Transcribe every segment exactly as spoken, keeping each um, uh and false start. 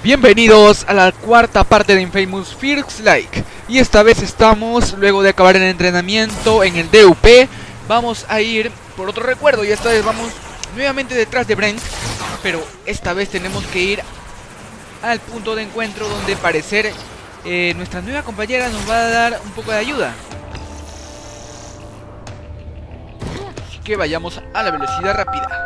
Bienvenidos a la cuarta parte de Infamous First Like. Y esta vez estamos, luego de acabar el entrenamiento en el D U P, vamos a ir por otro recuerdo. Y esta vez vamos nuevamente detrás de Brent, pero esta vez tenemos que ir al punto de encuentro donde parecer eh, nuestra nueva compañera nos va a dar un poco de ayuda. Así que vayamos a la velocidad rápida.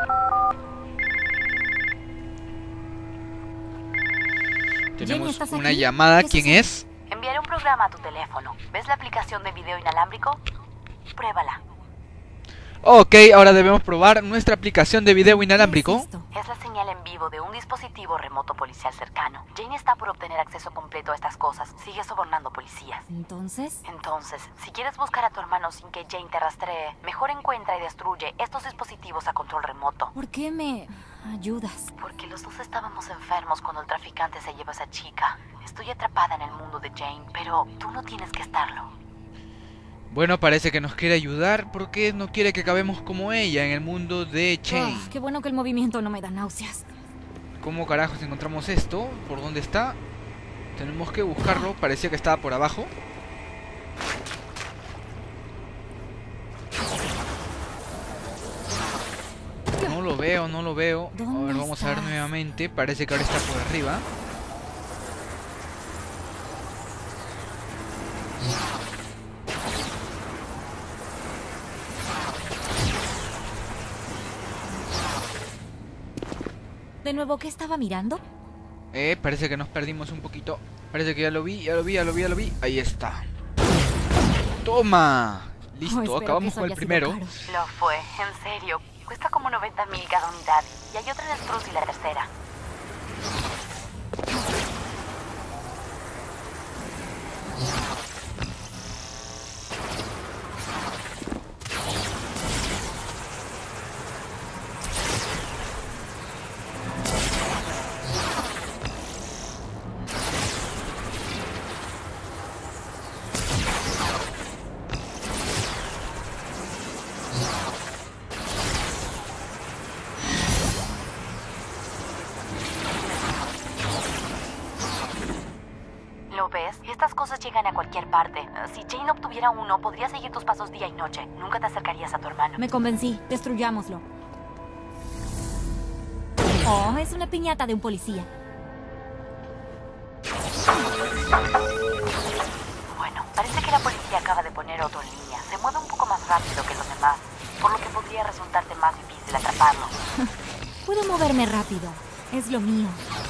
Tenemos una llamada. ¿Quién es? Enviaré un programa a tu teléfono. ¿Ves la aplicación de video inalámbrico? Pruébala. Ok, ahora debemos probar nuestra aplicación de video inalámbrico. Es la señal en vivo de un dispositivo remoto policial cercano. Jane está por obtener acceso completo a estas cosas. Sigue sobornando policías. ¿Entonces? Entonces, si quieres buscar a tu hermano sin que Jane te rastree, mejor encuentra y destruye estos dispositivos a control remoto. ¿Por qué me ayudas? Porque los dos estábamos enfermos cuando el traficante se lleva a esa chica. Estoy atrapada en el mundo de Jane, pero tú no tienes que estarlo. Bueno, parece que nos quiere ayudar porque no quiere que acabemos como ella en el mundo de Jane. Oh, qué bueno que el movimiento no me da náuseas. ¿Cómo carajos encontramos esto? ¿Por dónde está? Tenemos que buscarlo, parecía que estaba por abajo. No lo veo, no lo veo. A ver, vamos a ver nuevamente. Parece que ahora está por arriba. ¿De nuevo qué estaba mirando? Eh, parece que nos perdimos un poquito. Parece que ya lo vi, ya lo vi, ya lo vi, ya lo vi. Ahí está. ¡Toma! Listo, oh, acabamos con el primero. Lo fue, en serio. Cuesta como noventa mil cada unidad. Y hay otra en Spruce y la tercera. ¿Lo ves? Estas cosas llegan a cualquier parte. Si Jane obtuviera uno, podría seguir tus pasos día y noche. Nunca te acercarías a tu hermano. Me convencí. Destruyámoslo. Oh, es una piñata de un policía. Bueno, parece que la policía acaba de poner otro en línea. Se mueve un poco más rápido que los demás, por lo que podría resultarte más difícil atraparlo. Puedo moverme rápido. Es lo mío.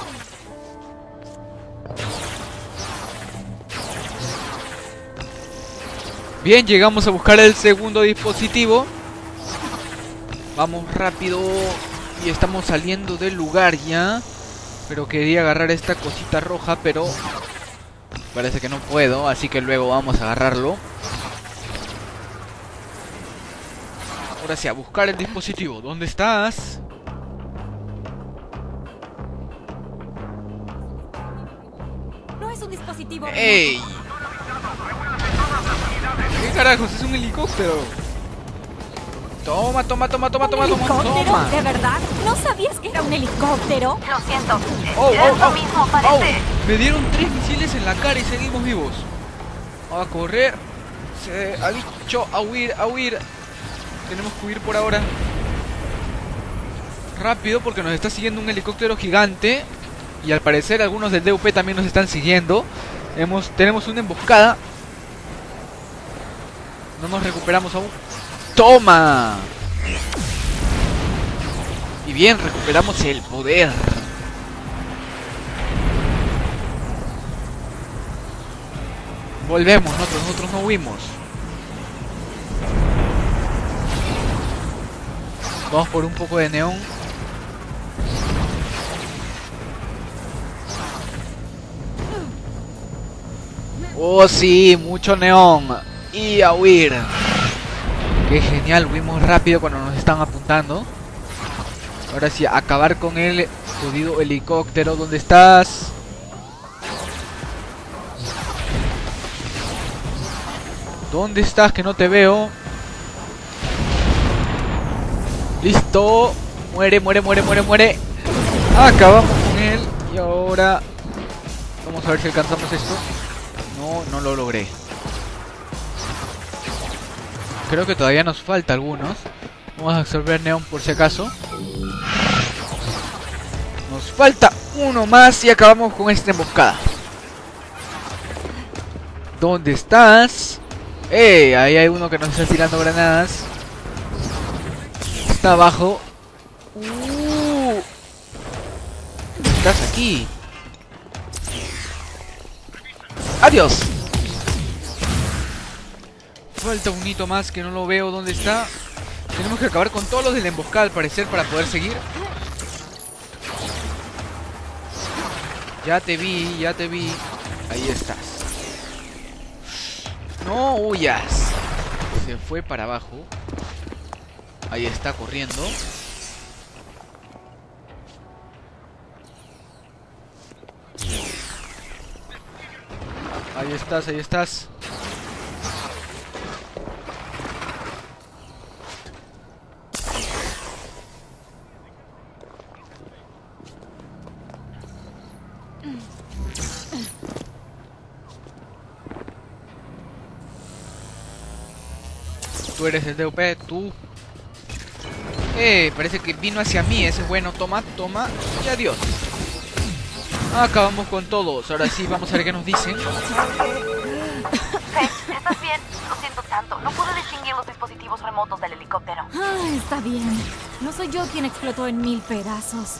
Bien, llegamos a buscar el segundo dispositivo. Vamos rápido. Y estamos saliendo del lugar ya. Pero quería agarrar esta cosita roja, pero parece que no puedo, así que luego vamos a agarrarlo. Ahora sí, a buscar el dispositivo. ¿Dónde estás? No es un dispositivo. ¡Ey! ¿Qué carajos? Es un helicóptero. Toma, toma, toma, toma, toma, toma, toma. ¿De verdad? ¿No sabías que era un helicóptero? Lo siento. Oh, es oh, lo oh, mismo, parece. oh. Me dieron tres misiles en la cara y seguimos vivos. A correr. Se ha dicho a huir, a huir. Tenemos que huir por ahora. Rápido, porque nos está siguiendo un helicóptero gigante. Y al parecer algunos del D U P también nos están siguiendo. Hemos, tenemos una emboscada. No nos recuperamos aún. ¡Toma! Y bien, recuperamos el poder. Volvemos, nosotros, nosotros no huimos. Vamos por un poco de neón. Oh sí, mucho neón. Y a huir. Qué genial, huimos rápido cuando nos están apuntando. Ahora sí, acabar con el jodido helicóptero. ¿Dónde estás? ¿Dónde estás? Que no te veo. Listo. Muere, muere, muere, muere, muere. Acabamos con él. Y ahora Vamos a ver si alcanzamos esto. No, no lo logré. Creo que todavía nos falta algunos. Vamos a absorber neón por si acaso. Nos falta uno más y acabamos con esta emboscada. ¿Dónde estás? ¡Eh! Ahí hay uno que nos está tirando granadas. Está abajo. Uh, estás aquí. ¡Adiós! Falta un hito más que no lo veo. ¿Dónde está? Tenemos que acabar con todos los de la emboscada al parecer para poder seguir. Ya te vi, ya te vi. Ahí estás. No huyas. Se fue para abajo. Ahí está corriendo. Ahí estás, ahí estás. Tú eres el D U P, tú. Eh, parece que vino hacia mí. Ese es bueno. Toma, toma. Y adiós. Acabamos con todos. Ahora sí, vamos a ver qué nos dicen. Faith, ¿estás bien? Lo siento tanto. No pude distinguir los dispositivos remotos del helicóptero. Ah, está bien. No soy yo quien explotó en mil pedazos.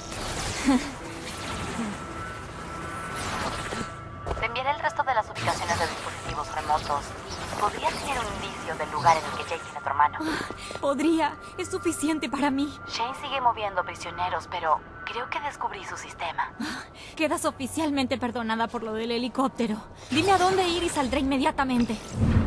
Te enviaré el resto de las ubicaciones de dispositivos remotos. Podría tener un indicio del lugar en el que Jake tiene a tu hermano. Podría. Es suficiente para mí. Shane sigue moviendo prisioneros, pero creo que descubrí su sistema. Quedas oficialmente perdonada por lo del helicóptero. Dime a dónde ir y saldré inmediatamente.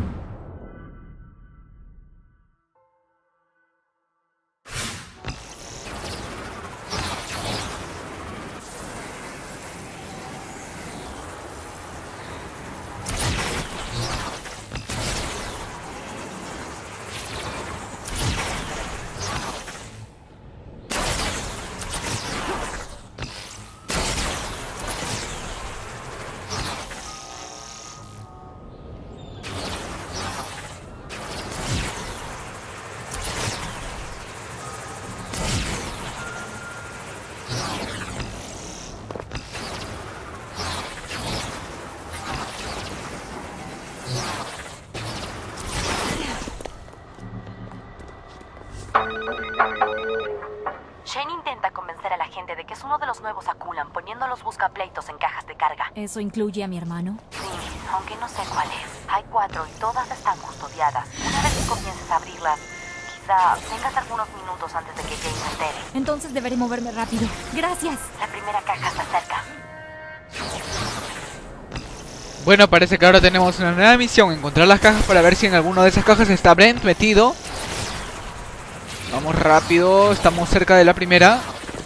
Shane intenta convencer a la gente de que es uno de los nuevos Akulan, poniendo los buscapleitos en cajas de carga. ¿Eso incluye a mi hermano? Sí, aunque no sé cuál es. Hay cuatro y todas están custodiadas. Una vez que comiences a abrirlas, quizá tengas algunos minutos antes de que Jane se entere. Entonces deberé moverme rápido. Gracias. La primera caja se acerca. Bueno, parece que ahora tenemos una nueva misión. Encontrar las cajas para ver si en alguna de esas cajas está Brent metido. Vamos rápido, estamos cerca de la primera.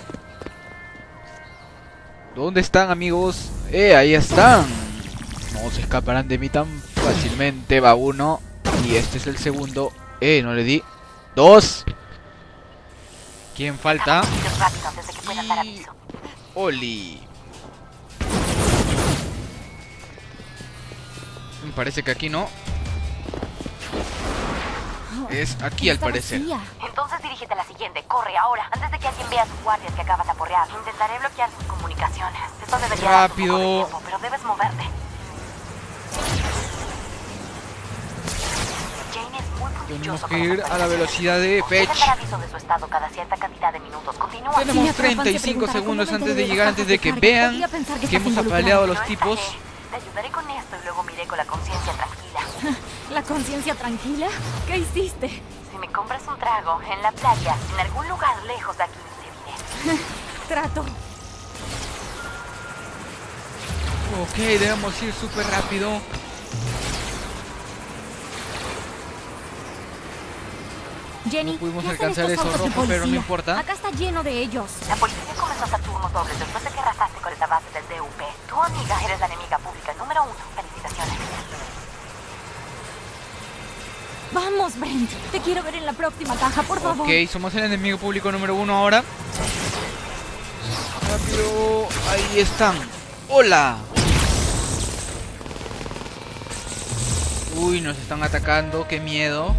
¿Dónde están, amigos? Eh, ahí están. No se escaparán de mí tan fácilmente. Va uno. Y este es el segundo. Eh, no le di. Dos. ¿Quién falta? Rápido antes de que puedan dar Y... aviso. Oli. Me parece que aquí no. Es aquí al Está parecer. vacía. Entonces dirígete a la siguiente. Corre ahora, antes de que alguien vea a sus guardias que acabas de aporrear. Intentaré bloquear sus comunicaciones. Esto debería darte un poco de Rápido. tiempo, pero debes moverte. Jane es muy Tenemos puntilloso que con ir las a la velocidad de actualizaciones. Debes Fetch. dar aviso de su estado cada cierta cantidad de minutos. Continúa. Si me Tenemos atrapan, treinta y se cinco preguntará segundos cómo me antes de enteré llegar, las antes de que cajas de carga. vean Podría pensar que que estás hemos involucrado. apaleado a los No tipos. estaré. Te ayudaré con esto y luego miré con la conciencia tranquila. ¿La conciencia tranquila? ¿Qué hiciste? Si me compras un trago en la playa, en algún lugar lejos de aquí, te diré. Trato. Ok, debemos ir súper rápido. Jenny, No pudimos ¿qué hacen alcanzar estos eso autos de rojo, pero no policía? importa. Acá está lleno de ellos. La policía comenzó a hacer turnos dobles después de que arrasaste con esa base del D U P. Tu amiga, eres la enemiga pública número uno. Felicitaciones. Vamos, Brent. Te quiero ver en la próxima caja, por favor. Ok, somos el enemigo público número uno ahora. Rápido, ahí están. ¡Hola! Uy, nos están atacando, qué miedo.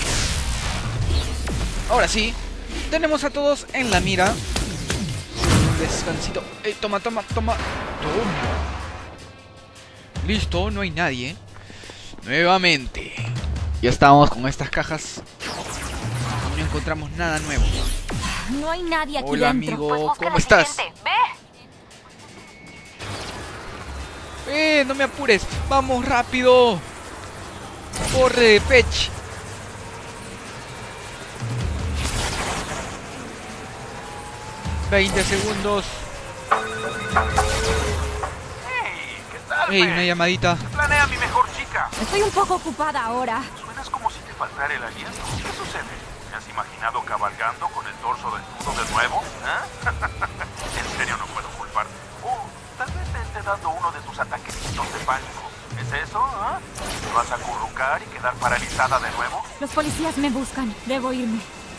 Ahora sí, tenemos a todos en la mira. Un descansito. Ey, toma, toma, toma. Toma. Listo, no hay nadie. Nuevamente. Ya estamos con estas cajas. No encontramos nada nuevo. No hay nadie aquí Hola, dentro. amigo. Pues busca ¿Cómo la estás? siguiente. Ve. Eh, no me apures. Vamos rápido. Corre, Pech. veinte segundos. Hey, ¿qué tal, Ey, Meg? una llamadita. Planea mi mejor chica. Estoy un poco ocupada ahora. Suenas como si te faltara el aliento. ¿Qué sucede? ¿Te has imaginado cabalgando con el torso desnudo de nuevo? ¿Eh? En serio no puedo culparte. Oh, tal vez te esté dando uno de tus ataquecitos de pánico. ¿Es eso? ¿Ah? ¿Te vas a acurrucar y quedar paralizada de nuevo? Los policías me buscan. Debo irme.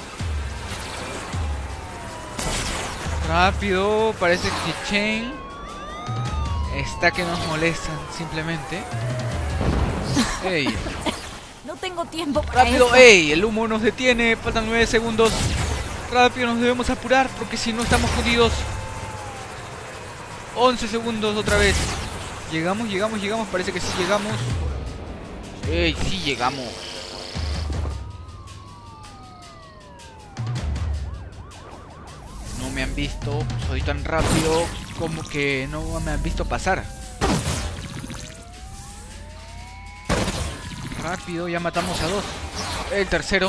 Rápido, parece que Chen está que nos molestan simplemente. Ey, No tengo tiempo para rápido, esto. ey, el humo nos detiene, faltan nueve segundos. Rápido, nos debemos apurar porque si no estamos jodidos. once segundos otra vez. Llegamos, llegamos, llegamos, parece que sí llegamos. Ey, sí llegamos. No me han visto, soy tan rápido como que no me han visto pasar. Rápido, ya matamos a dos. El tercero.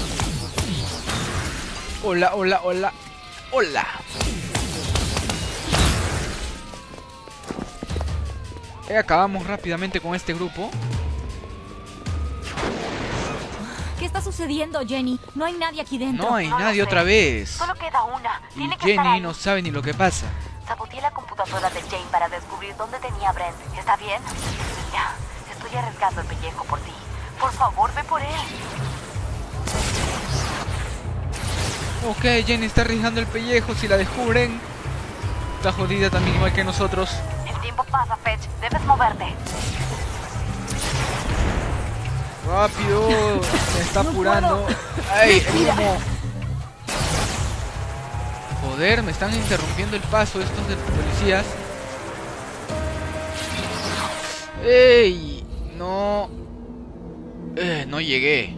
Hola, hola, hola. Hola. Eh, acabamos rápidamente con este grupo. ¿Qué está sucediendo, Jenny? No hay nadie aquí dentro. No hay No lo nadie sé. otra vez. Solo queda una. Y Tiene que estar Jenny ahí. no sabe ni lo que pasa. Saboteé la computadora de Jane para descubrir dónde tenía a Brent. ¿Está bien? Ya, estoy arriesgando el pellejo por ti. Por favor, ve por él. Ok, Jenny está arriesgando el pellejo. Si la descubren, está jodida también igual que nosotros. El tiempo pasa, Fetch. Debes moverte. Rápido, se está No apurando. puedo. ¡Ay, el Mira. humo! Joder, me están interrumpiendo el paso estos de los policías. ¡Ey! No. Eh, no llegué.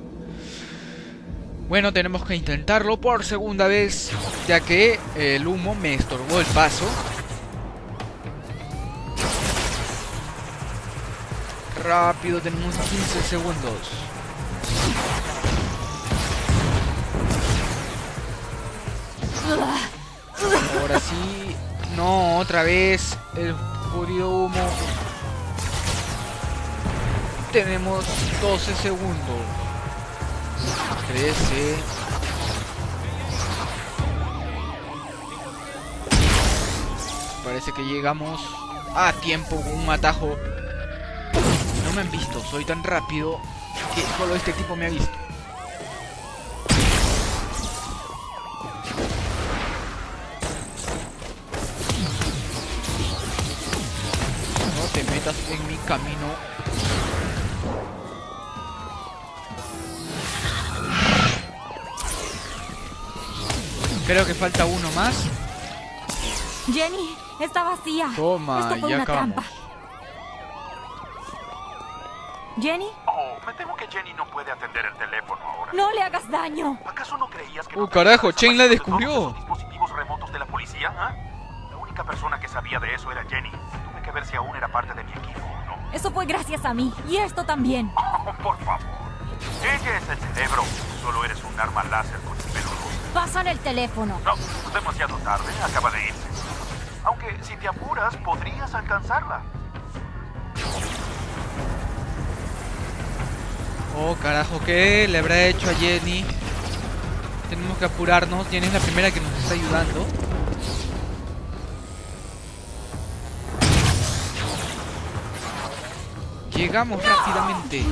Bueno, tenemos que intentarlo por segunda vez, ya que el humo me estorbó el paso. Rápido, tenemos quince segundos. Ahora sí. No, otra vez. El jodido humo. Tenemos doce segundos. trece. Parece que llegamos a tiempo con un atajo. No me han visto, soy tan rápido que solo este tipo me ha visto. No te metas en mi camino. Creo que falta uno más. Jenny, está vacía. Toma, Esto fue ya una acabamos. trampa. Jenny, Oh, me temo que Jenny no puede atender el teléfono ahora. no le hagas daño. ¿Acaso no creías que Uh, no carajo, tenías Chen la desaparecido descubrió. todos esos dispositivos remotos de la policía? ¿Ah? La única persona que sabía de eso era Jenny. Tuve que ver si aún era parte de mi equipo o no. Eso fue gracias a mí. Y esto también. Oh, por favor. Ella es el cerebro. Solo eres un arma láser con el pelo rosa. Pasan el teléfono. No, demasiado tarde. Acaba de irse. Aunque si te apuras, podrías alcanzarla. Oh, carajo, ¿qué le habrá hecho a Jenny? Tenemos que apurarnos. Jenny es la primera que nos está ayudando. Llegamos rápidamente.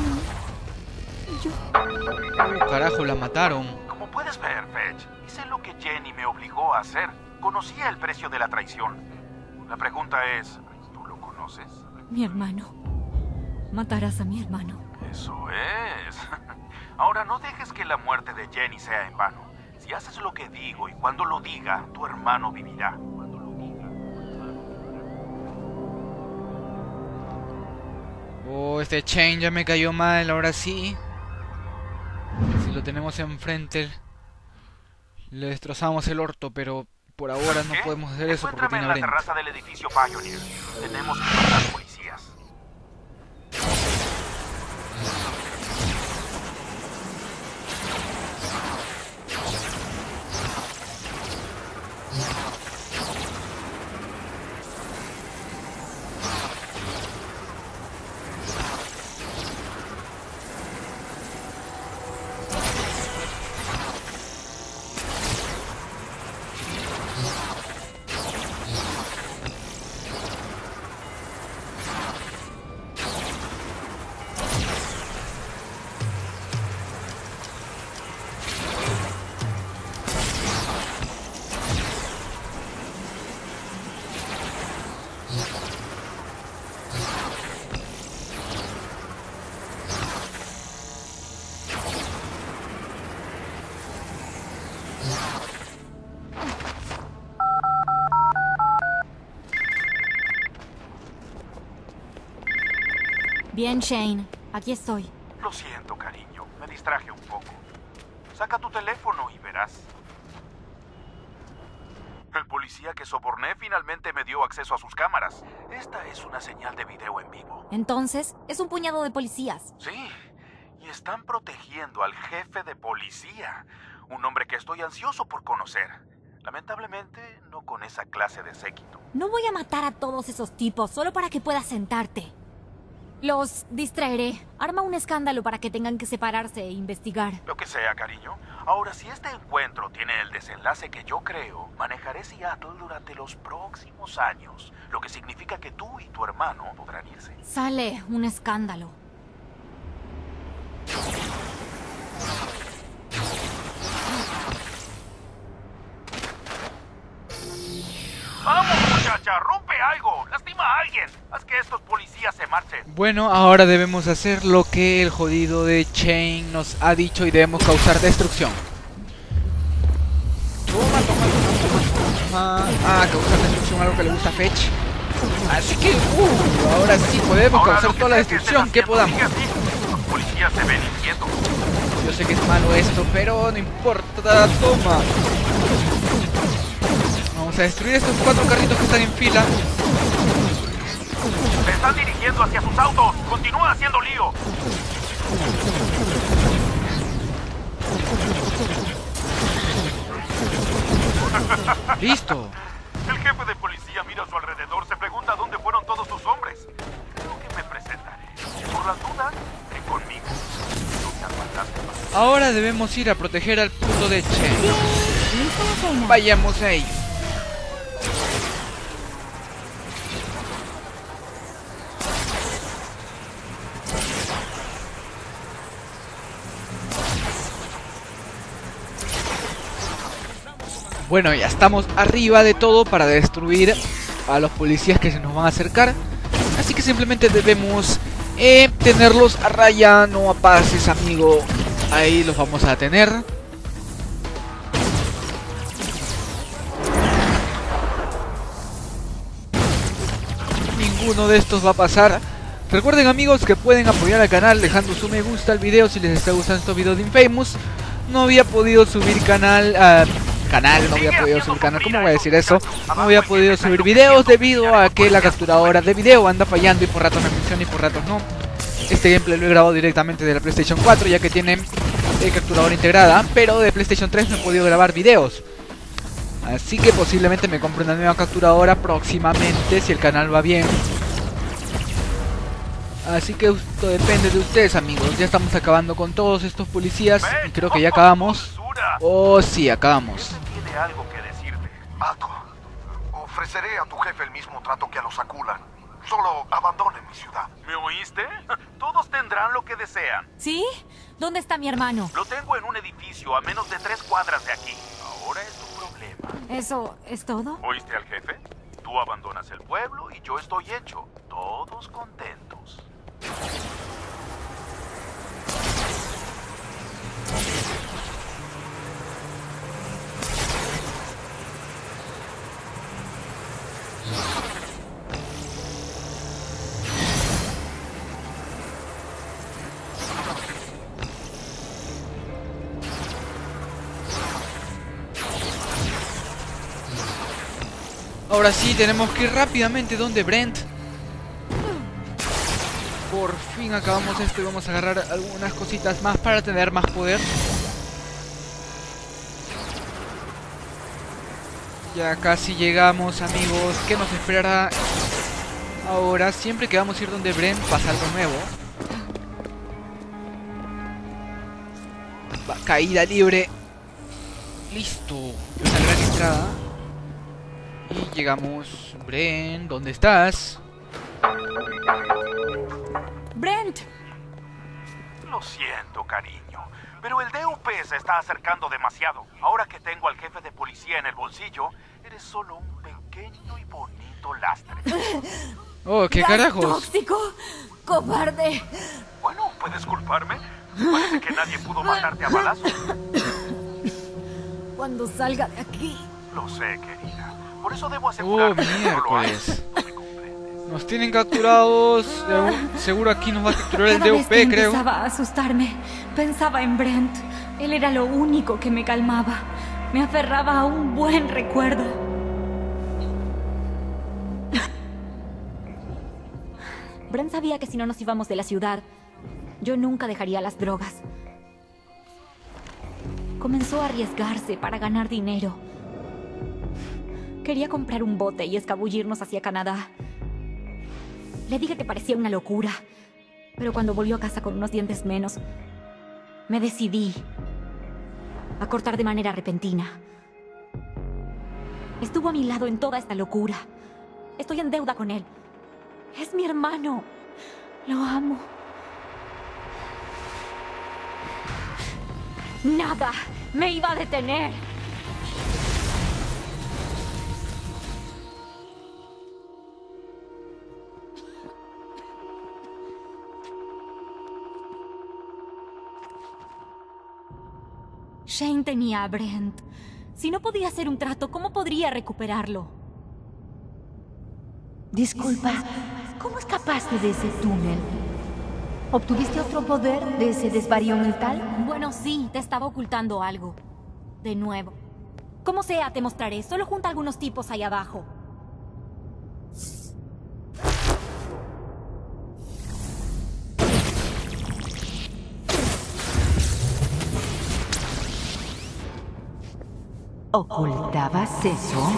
Oh, carajo, la mataron. Como puedes ver, Fetch, hice lo que Jenny me obligó a hacer. Conocía el precio de la traición. La pregunta es, ¿tú lo conoces? Mi hermano. Matarás a mi hermano. Eso es. Ahora no dejes que la muerte de Jenny sea en vano. Si haces lo que digo y cuando lo diga, tu hermano vivirá. Cuando lo diga. Oh, este Shane ya me cayó mal, ahora sí. Si lo tenemos enfrente, le destrozamos el orto, pero por ahora no ¿Qué? podemos hacer eso porque Encuéntrame tiene en la Brent. terraza del edificio Pioneer. Tenemos que matar policías. Bien, Shane. Aquí estoy. Lo siento, cariño. Me distraje un poco. Saca tu teléfono y verás. El policía que soborné finalmente me dio acceso a sus cámaras. Esta es una señal de video en vivo. Entonces, es un puñado de policías. Sí, y están protegiendo al jefe de policía. Un hombre que estoy ansioso por conocer. Lamentablemente, no con esa clase de séquito. No voy a matar a todos esos tipos solo para que puedas sentarte. Los distraeré. Arma un escándalo para que tengan que separarse e investigar. Lo que sea, cariño. Ahora, si este encuentro tiene el desenlace que yo creo, manejaré Seattle durante los próximos años. Lo que significa que tú y tu hermano podrán irse. Sale un escándalo. ¡Vamos, muchacha! ¡Rompe algo! ¡Lastima a alguien! ¡Haz que estos policías se marchen! Bueno, ahora debemos hacer lo que el jodido de Shane nos ha dicho y debemos causar destrucción. Toma, toma, toma, toma, toma. Ah, causar destrucción, algo que le gusta a Fetch. Así que, uh, ahora sí podemos Ahora, causar lo que toda la sea que destrucción estén que haciendo, podamos. sigue así. Los policías se ven inquietos. Yo sé que es malo esto, pero no importa, toma. Vamos a destruir estos cuatro carritos que están en fila. Se están dirigiendo hacia sus autos. Continúa haciendo lío. Listo. El jefe de policía mira a su alrededor, se pregunta dónde fueron todos sus hombres. Creo que me presentaré. Por las dudas, ven conmigo. No seas fantasma. Ahora debemos ir a proteger al puto de Shane. ¿Listo la cena? Vayamos a ello. Bueno, ya estamos arriba de todo para destruir a los policías que se nos van a acercar. Así que simplemente debemos eh, tenerlos a raya, no a pases, amigo. Ahí los vamos a tener. Ninguno de estos va a pasar. Recuerden, amigos, que pueden apoyar al canal dejando su me gusta al video si les está gustando estos videos de Infamous. No había podido subir canal... Uh, canal, no había podido subir canal, ¿cómo voy a decir eso? No había podido subir videos debido a que la capturadora de video anda fallando y por ratos me funciona y por ratos no. Este gameplay lo he grabado directamente de la PlayStation cuatro ya que tiene eh, capturadora integrada, pero de PlayStation tres no he podido grabar videos. Así que posiblemente me compre una nueva capturadora próximamente si el canal va bien. Así que esto depende de ustedes, amigos. Ya estamos acabando con todos estos policías y creo que ya acabamos. Oh, sí, acabamos. Tiene algo que decirte. Ato, ofreceré a tu jefe el mismo trato que a los Akulan. Solo abandonen mi ciudad. ¿Me oíste? Todos tendrán lo que desean. ¿Sí? ¿Dónde está mi hermano? Lo tengo en un edificio a menos de tres cuadras de aquí. Ahora es tu problema. ¿Eso es todo? ¿Oíste al jefe? Tú abandonas el pueblo y yo estoy hecho. Todos contentos. Ahora sí, tenemos que ir rápidamente donde Brent. Por fin acabamos esto y vamos a agarrar algunas cositas más para tener más poder. Ya casi llegamos, amigos. ¿Qué nos esperará ahora? Siempre que vamos a ir donde Brent pasa algo nuevo. Va, caída libre. Listo. Una gran entrada. Y llegamos. Brent, ¿dónde estás? ¡Brent! Lo siento, cariño, pero el D U P se está acercando demasiado. Ahora que tengo al jefe de policía en el bolsillo, eres solo un pequeño y bonito lastre. Oh, ¿qué ¡Gas carajos? tóxico! ¡Cobarde! Bueno, ¿puedes culparme? Parece que nadie pudo matarte a balazos. Cuando salga de aquí... Lo sé, querida. Por eso debo Oh, asegurarme que no lo hagas. miércoles. No me comprendes. Nos tienen capturados. Seguro- Seguro aquí nos va a capturar el Cada D vez U que P, creo. empezaba a asustarme, pensaba en Brent. Él era lo único que me calmaba. Me aferraba a un buen recuerdo. Brent sabía que si no nos íbamos de la ciudad, yo nunca dejaría las drogas. Comenzó a arriesgarse para ganar dinero. Quería comprar un bote y escabullirnos hacia Canadá. Le dije que parecía una locura, pero cuando volvió a casa con unos dientes menos, me decidí a cortar de manera repentina. Estuvo a mi lado en toda esta locura. Estoy en deuda con él. Es mi hermano. Lo amo. Nada me iba a detener. Shane tenía a Brent. Si no podía hacer un trato, ¿cómo podría recuperarlo? Disculpa, ¿cómo escapaste de ese túnel? ¿Obtuviste otro poder de ese desvarío mental? Bueno, sí, te estaba ocultando algo. De nuevo. Como sea, te mostraré. Solo junta a algunos tipos ahí abajo. ¿Ocultabas eso?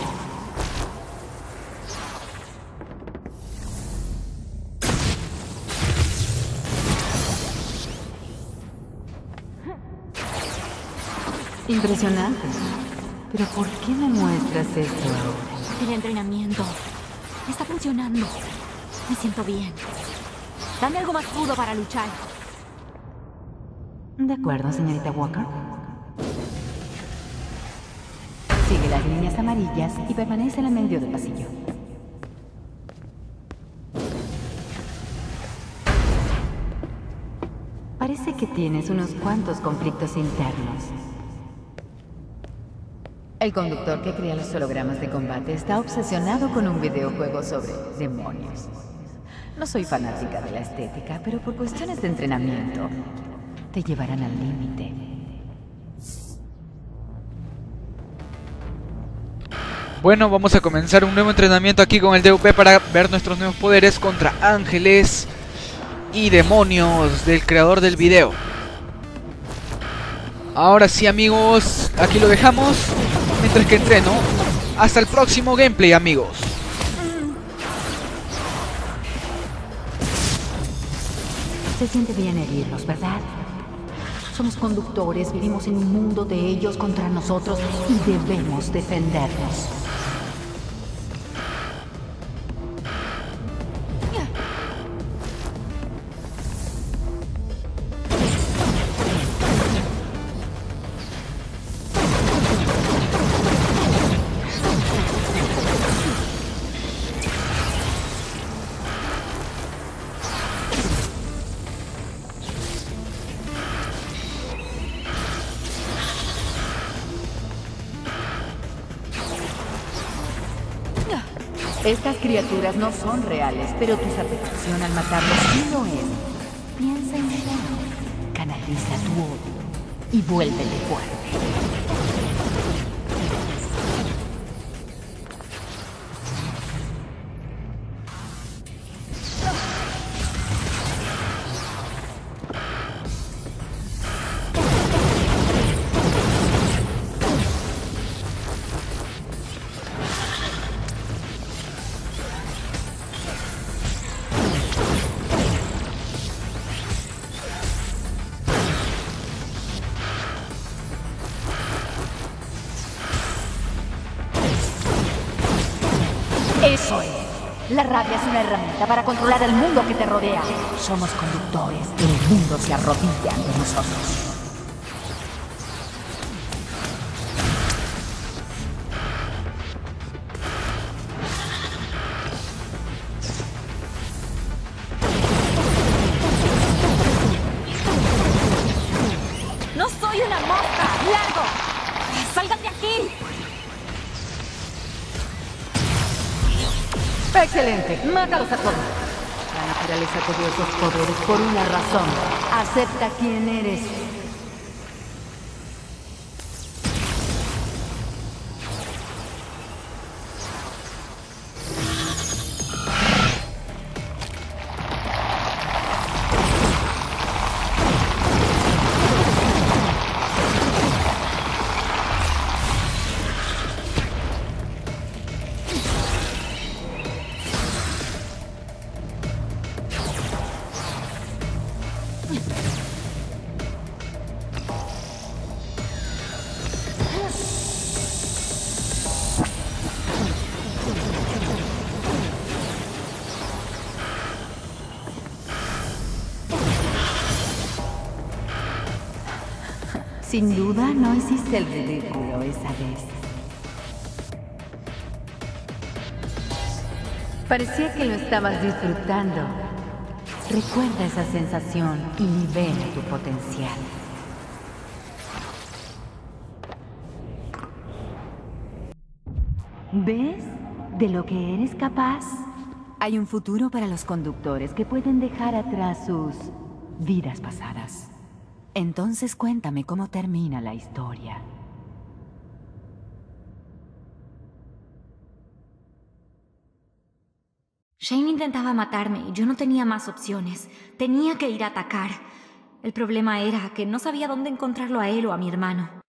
Impresionante. Pero ¿por qué me muestras eso ahora? El entrenamiento. Está funcionando. Me siento bien. Dame algo más rudo para luchar. De acuerdo, señorita Walker. Sigue las líneas amarillas y permanece en el medio del pasillo. Parece que tienes unos cuantos conflictos internos. El conductor que crea los hologramas de combate está obsesionado con un videojuego sobre demonios. No soy fanática de la estética, pero por cuestiones de entrenamiento, te llevarán al límite. Bueno, vamos a comenzar un nuevo entrenamiento aquí con el D U P para ver nuestros nuevos poderes contra ángeles y demonios del creador del video. Ahora sí, amigos, aquí lo dejamos mientras que entreno. Hasta el próximo gameplay, amigos. Se siente bien herirlos, ¿verdad? Somos conductores, vivimos en un mundo de ellos contra nosotros y debemos defendernos. Estas criaturas no son reales, pero tu satisfacción al matarlos sí lo es. Piensa en Shane. Canaliza tu odio y vuélvele fuerte. Eso es. La rabia es una herramienta para controlar el mundo que te rodea. Somos conductores. El mundo se arrodilla ante nosotros. ¡No soy una mosca! ¡Largo! ¡Salgan de aquí! ¡Excelente! ¡Mátalos a todos! La naturaleza te dio esos poderes por una razón. Acepta quién eres. Sin duda no hiciste el ridículo esa vez. Parecía que lo estabas disfrutando. Recuerda esa sensación y libera tu potencial. ¿Ves de lo que eres capaz? Hay un futuro para los conductores que pueden dejar atrás sus vidas pasadas. Entonces cuéntame cómo termina la historia. Shane intentaba matarme y yo no tenía más opciones. Tenía que ir a atacar. El problema era que no sabía dónde encontrarlo a él o a mi hermano.